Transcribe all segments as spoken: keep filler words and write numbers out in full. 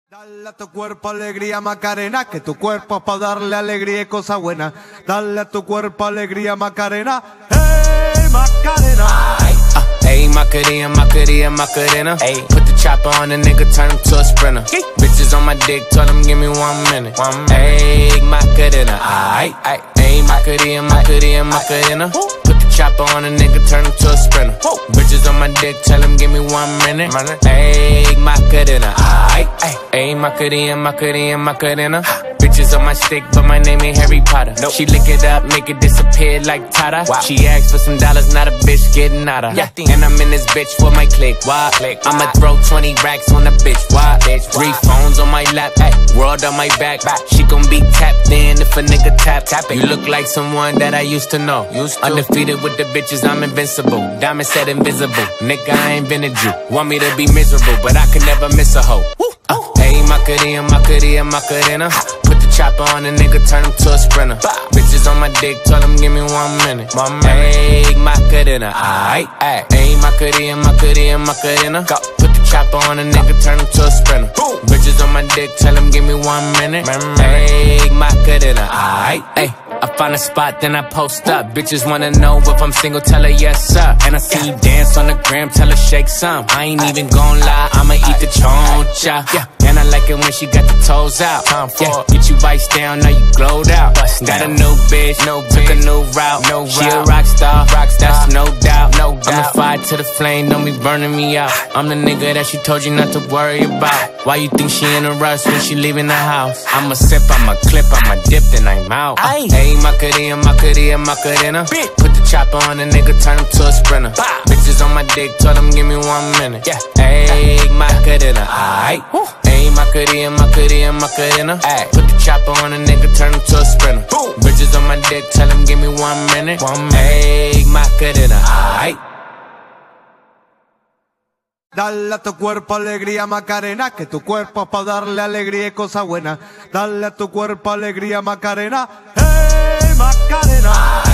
Dale a tu cuerpo alegría Macarena, que tu cuerpo es para darle alegría y cosas buenas. Dale a tu cuerpo alegría Macarena, hey Macarena. Ayy, Macarena, Macarena, Macarena. Ayy, put the chopper on the nigga, turn him to a sprinter. Hey. Bitches on my dick, tell him give me one minute. One minute. Ayy, Macarena. Ayy, ayy, ayy, Macarena, Macarena, Macarena. Put the chopper on the nigga, turn him to a sprinter. Whoa. Bitches on my dick, tell him give me one minute. Ayy, Macarena. Ayy, ayy, ayy, Macarena, Macarena, Macarena. Bitches on my stick, but my name ain't Harry Potter. Nope. She lick it up, make it disappear like Tata. Wow. She asked for some dollars, not a bitch getting out of. Yeah. And I'm in this bitch for my click. Why? Click. I'ma throw twenty racks on a bitch. Why? Bitch. Three phones on my lap, ay. World on my back. back. She gon' be tapped in if a nigga tap. tap it. You look like someone that I used to know. Used to. Undefeated with the bitches, I'm invincible. Diamond said invisible. Nigga, I ain't been a Jew. Want me to be miserable, but I can never miss a hoe. Uh, ayy, Macarena, Macarena, Macarena. Put the chopper on the nigga, turn him to a sprinter. Bitches on my dick, tell him give me one minute. One minute. Ayy, Macarena. Ayy, ayy, ayy, Macarena, Macarena, Macarena. Go. Put the chopper on the nigga, turn him to a sprinter. Boom. Bitches on my dick, tell him give me one minute. Ayy, Macarena. Ayy, ayy. I find a spot, then I post up. Bitches wanna know if I'm single, tell her yes, sir. And I see you dance on the gram, tell her shake some. I ain't even gon' lie, I'ma eat the choncha. Yeah. And I like it when she got the toes out. Yeah. Get you vice down, now you glowed out. Got a new bitch, no took a new route. No she route. A rock star, rock star, that's no doubt. No doubt. I'm a fire to the flame, don't be burning me out. I'm the nigga that she told you not to worry about. Why you think she in a rush when she leaving the house? I'ma sip, I'ma clip, I'ma dip, then I'm out. Ayy, Macarena, Macarena, Macarena. Put the chopper on the nigga, turn him to a sprinter. Bah. Bitches on my dick, tell them give me one minute. Yeah. Ayy, Macarena. Ayy, ayy, Macarena, Macarena, Macarena. Ay. Put the chopper on the nigga, turn him to a sprinter. Boom. Bitches on my dick, tell him give me one minute. One minute. Ayy, Macarena. Ayy. Dale a tu cuerpo alegría Macarena, que tu cuerpo es para darle alegría y cosas buenas. Dale a tu cuerpo alegría Macarena, hey Macarena.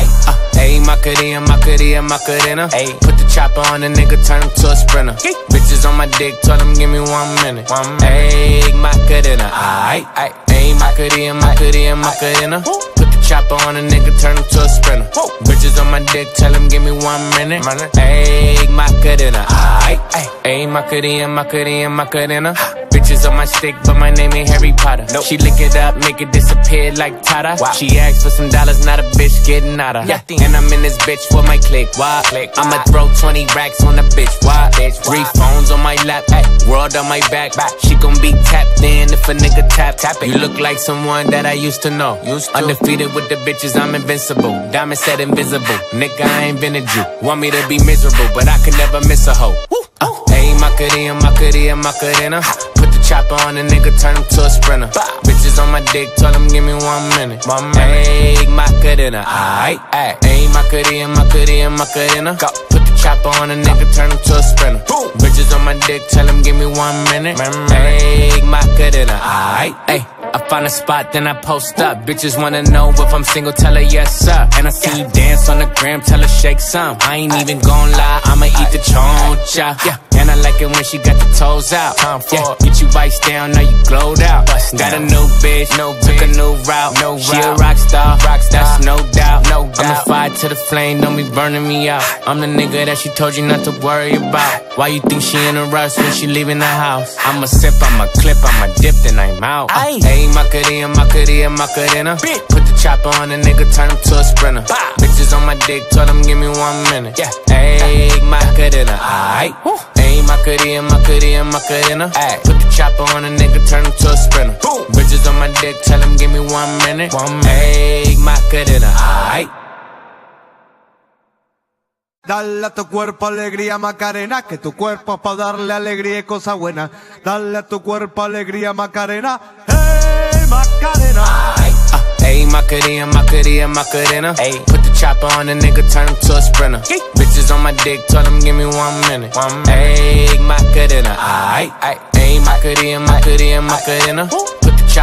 Ayy, Macarena, Macarena, Macarena. Ayy, put the chopper on the nigga, turn him to a sprinter. Hey. Bitches on my dick, tell him give me one minute. One minute. Ayy, Macarena. Ayy, ayy, ayy, Macarena, Macarena, Macarena. Put the chopper on the nigga, turn him to a sprinter. Whoa. Bitches on my dick, tell him give me one minute. Ayy, Macarena. Ayy, ayy, ayy, Macarena, Macarena, Macarena. Bitches on my stick, but my name ain't Harry Potter. Nope. She lick it up, make it disappear like Tata. Wow. She asked for some dollars, not a bitch getting out of. Yeah. And I'm in this bitch for my click. Why? Click. I'ma throw twenty racks on a bitch. Why? Bitch. Three phones on my lap, ay. World on my back. back. She gon' be tapped in if a nigga tap. tap it. You look like someone that I used to know. Used to. Undefeated with the bitches, I'm invincible. Diamond said invisible. Nigga, I ain't been a Jew. Want me to be miserable, but I can never miss a hoe. Uh, ayy, Macarena, Macarena, Macarena. Put the chopper on the nigga, turn him to a sprinter. Bah. Bitches on my dick, tell him give me one minute. One minute. Ayy, Macarena. Ayy, ayy, ayy, Macarena, Macarena, Macarena. Go. Put the chopper on the nigga, turn him to a sprinter. Boom. Bitches on my dick, tell him give me one minute. Ayy, Macarena. Ayy, ayy. I find a spot, then I post up. Bitches wanna know if I'm single, tell her yes, sir. And I see you dance on the gram, tell her shake some. I ain't even gon' lie, I'ma eat the choncha. Yeah. And I like it when she got the toes out. Yeah. Get you vice down, now you glowed out. Got a new bitch, no took a new route. No she route. A rock star, rock star, that's no doubt. No doubt. I'm a fire to the flame, don't be burning me out. I'm the nigga that she told you not to worry about. Why you think she in a rush when she leaving the house? I'ma sip, I'ma clip, I'ma dip, then I'm out. Ayy, ayy, Macarena, Macarena, Macarena. Put the chopper on the nigga, turn him to a sprinter. Bah. Bitches on my dick, tell him give me one minute. Yeah. Ayy, Macarena. Ayy, ayy, Macarena, Macarena, Macarena. Ay. Put the chopper on a nigga, turn him to a sprinter. Boom. Bitches on my dick, tell him give me one minute. One minute. Ayy, Macarena. Ayy. Dale a tu cuerpo alegría Macarena, que tu cuerpo es para darle alegría y cosas buenas. Dale a tu cuerpo alegría Macarena, hey Macarena. Ayy, Macarena, Macarena, Macarena. Ayy, put the chopper on the nigga, turn him to a sprinter. Hey. Bitches on my dick, tell him give me one minute. One minute. Ayy, Macarena. Ayy, ayy, ayy, Macarena, Macarena, Macarena. Put the chopper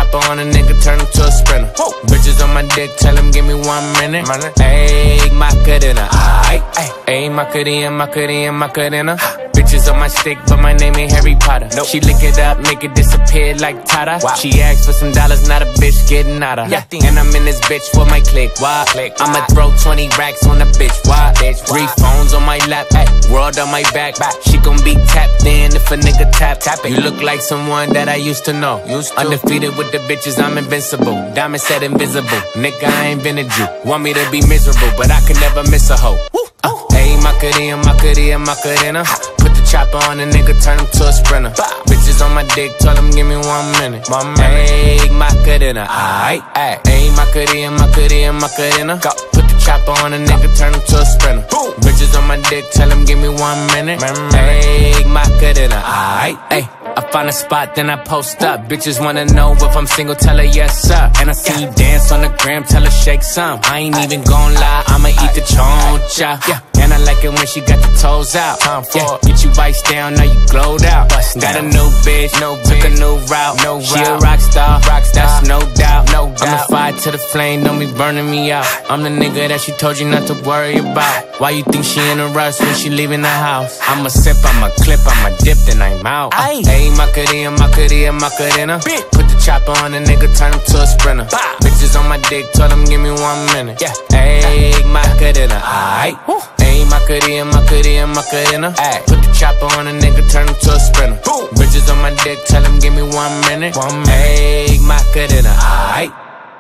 chopper on a nigga, turn him to a sprinter. Whoa. Bitches on my dick, tell him give me one minute. Ayy, Macarena, aight, ayy, Macarena, Macarena, Macarena. Bitches on my stick, but my name ain't Harry Potter. Nope. She lick it up, make it disappear like Tata. Wow. She asked for some dollars, not a bitch getting nada. Yeah. And I'm in this bitch for my click. Why? Click. I'ma throw twenty racks on the bitch. Why? Bitch. Three phones on my lap, ay. World on my back. back. She gon' be tapped in if a nigga tap. tap it. You look like someone that I used to know. Used to. Undefeated with the bitches, I'm invincible. Diamond said invisible. Nigga, I ain't been a Jew. Want me to be miserable, but I can never miss a hoe. Uh, hey, Macarena, Macarena, Macarena. Put the chopper on a nigga, turn him to a sprinter. Bitches on my dick, tell him give me one minute. Hey, Macarena, aight, ayy. Hey, Macarena, Macarena, Macarena. Put the chopper on a nigga, turn him to a sprinter. Bitches on my dick, tell him give me one minute. Hey, Macarena, aight, ayy. I find a spot, then I post up. Bitches wanna know if I'm single, tell her yes, sir. And I see you dance on the gram, tell her shake some. I ain't even gon' lie, I'ma eat the choncha. Yeah. And I like it when she got the toes out. Time for yeah. Get you bites down, now you glowed out. Bust got down. A new bitch, no took bitch. A new route. No she route. A rock star, rock star, that's no doubt. No doubt. I'm a fire to the flame, don't be burning me out. I'm the nigga that she told you not to worry about. Why you think she in a rush when she leaving the house? I'ma sip, I'ma clip, I'ma dip, then I'm out. Hey, Macarena, Macarena, Macarena. Put the chopper on a nigga, turn him to a sprinter. Bah. Bitches on my dick, told him give me one minute. Yeah. Hey, Macarena, aight. Hey, Macarena, Macarena, Macarena. Ay. Put the chopper on a nigga, turn him to a sprinter. Boom. Bitches on my dick, tell him give me one minute. One minute. Hey, Macarena, aight.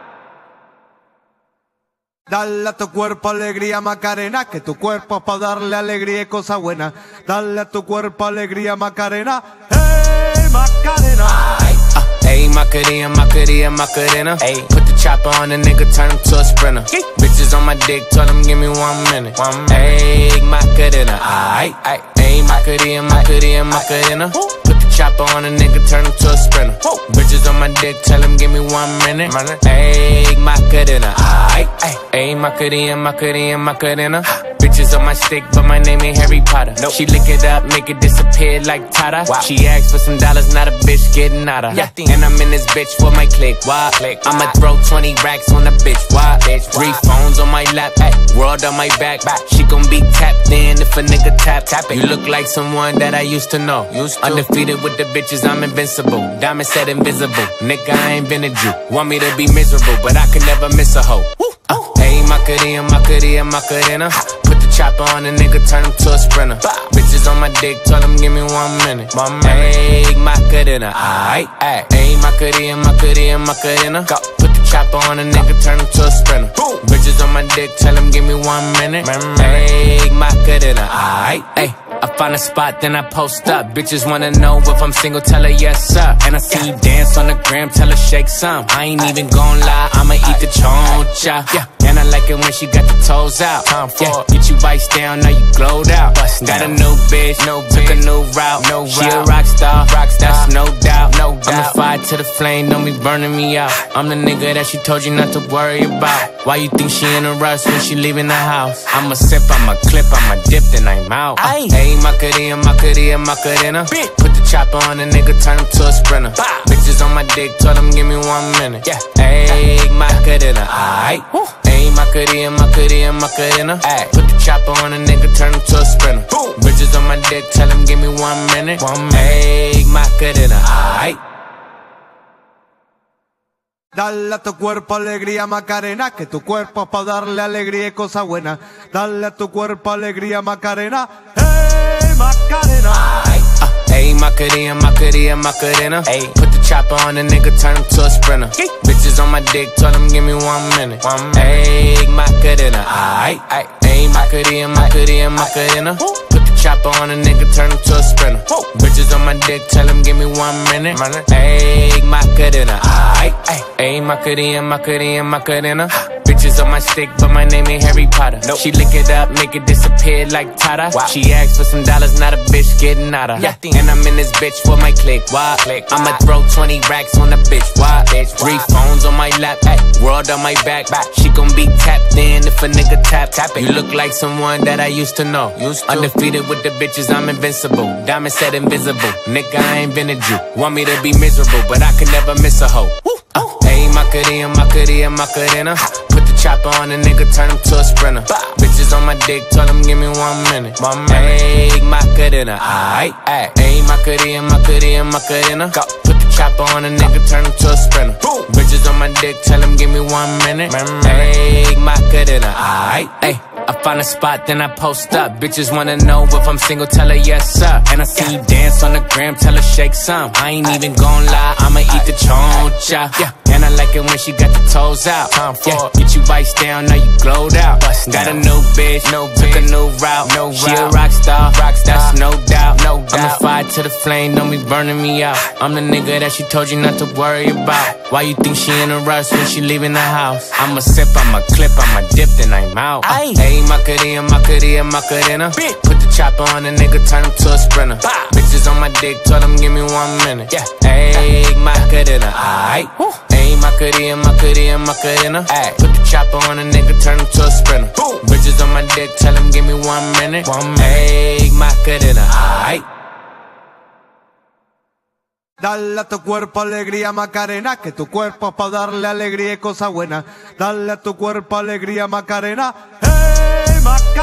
Dale a tu cuerpo alegría, Macarena, que tu cuerpo es pa' darle alegría y cosa buena. Dale a tu cuerpo alegría, Macarena. Hey, Macarena. Ay, uh, hey, Macarena, Macarena, Macarena. Ay. Put the chopper on a nigga, turn him to a sprinter. Hey. Bitches on my dick, tell him give me one minute. One minute. Hey, Macarena. Ay, ay. Hey, Macarena, Macarena, Macarena. Put the chopper on a nigga, turn him to a sprinter. Whoa. Bitches on my dick, tell him give me one minute. Hey, Macarena. Ay, ay. Hey, Macarena, Macarena, Macarena. Bitches on my stick, but my name ain't Harry Potter. Nope. She lick it up, make it disappear like Tata. Wow. She asked for some dollars, not a bitch getting nada. Yeah. And I'm in this bitch for my click. Why? Click. I'ma throw twenty racks on the bitch. Why? Bitch. Three phones on my lap, ay. World on my back. back. She gon' be tapped in if a nigga tap. tap it. You look like someone that I used to know. Used to. Undefeated with the bitches, I'm invincible. Diamond said invisible. Nigga, I ain't been a Jew. Want me to be miserable, but I can never miss a hoe. Uh, hey, Macarena, Macarena, Macarena. Put the chopper on a nigga, turn him to a sprinter. Bah. Bitches on my dick, tell him give me one minute. One minute. Hey, Macarena, aight, ayy. Hey, Macarena, Macarena, Macarena. Go. Put the chopper on a nigga, turn him to a sprinter. Boom. Bitches on my dick, tell him give me one minute. Hey, Macarena, aight, ayy. I find a spot, then I post up. Bitches wanna know if I'm single, tell her yes, sir. And I see you dance on the gram, tell her shake some. I ain't even gon' lie, I'ma eat the choncha. Yeah. And I like it when she got the toes out. Time for yeah. Get you bites down, now you glowed out. Bust got down. A new bitch, no took bitch. A new route. No she route. A rock star, rock star, that's no doubt. No doubt. I'm a fire to the flame, don't be burning me out. I'm the nigga that she told you not to worry about. Why you think she in a rush when she leaving the house? I'ma sip, I'ma clip, I'ma dip, then I'm out. Uh, hey, Macarena, Macarena, Macarena. Put the chopper on a nigga, turn him to a sprinter. Bah. Bitches on my dick, told him give me one minute. Yeah. Hey, Macarena, aight. Hey, Macarena, Macarena, Macarena. Ay. Put the chopper on a nigga, turn him to a sprinter. Boom. Bitches on my dick, tell him give me one minute. One minute. Hey, Macarena, aight. Dale a tu cuerpo alegría, Macarena, que tu cuerpo es pa' darle alegría y cosa buena. Dale a tu cuerpo alegría, Macarena. Hey, Macarena. Ay. Uh, hey, Macarena, Macarena, Macarena. Ay. Put the chopper on a nigga, turn him to a sprinter. Hey. Bitches on my dick, tell him give me one minute. One minute. Hey, Macarena. Aight, ayy. Hey, Macarena, Macarena, Macarena. Put the chopper on a nigga, turn him to a sprinter. Whoa. Bitches on my dick, tell him give me one minute. Hey, Macarena, aight, ayy. Hey, Macarena, Macarena, Macarena. Bitches on my stick, but my name ain't Harry Potter. Nope. She lick it up, make it disappear like Tata. Wow. She asked for some dollars, not a bitch getting nada. Yeah. And I'm in this bitch for my click. Why? Click. I'ma throw twenty racks on the bitch. Why? Bitch. Three phones on my lap, ay. World on my back. back. She gon' be tapped in if a nigga tap. tap it. You look like someone that I used to know. Used to. Undefeated with the bitches, I'm invincible. Diamond said invisible. Nigga, I ain't been a Jew. Want me to be miserable, but I can never miss a hoe. Woo. Uh, hey, Macarena, Macarena, Macarena. Put the chopper on a nigga, turn him to a sprinter. Bitches on my dick, tell him give me one minute. Hey, Macarena, aight, aight. Hey, Macarena, Macarena, Macarena. Put the chopper on a nigga, turn him to a sprinter. Bitches on my dick, tell him give me one minute. Hey, Macarena, aight, ayy. I find a spot, then I post up. Bitches wanna know if I'm single, tell her yes, sir. And I see you dance on the gram, tell her shake some. I ain't even gon' lie, I'ma eat the choncha. Yeah, and I like it when she got the toes out. Yeah, get you iced down, now you glowed out. Got a new bitch, no took a new route. No she a rock star, rock star, that's no doubt. No doubt. I'm the fire to the flame, don't be burning me out. I'm the nigga that she told you not to worry about. Why you think she in a rush when she leaving the house? I'ma sip, I'ma clip, I'ma dip, then I'm out. Uh, hey, Macarena, Macarena, Macarena. Put the chopper on a nigga, turn him to a sprinter. Bah. Bitches on my dick, told him give me one minute. Yeah. Hey, Macarena, aight. Hey, Macarena, Macarena, Macarena. Ay. Put the chopper on a nigga, turn him to a sprinter. Boom. Bitches on my dick, tell him give me one minute. One minute. Hey, Macarena, aight. Dale a tu cuerpo alegría Macarena, que tu cuerpo es pa' darle alegría y cosa buena. Dale a tu cuerpo alegría Macarena, hey Macarena.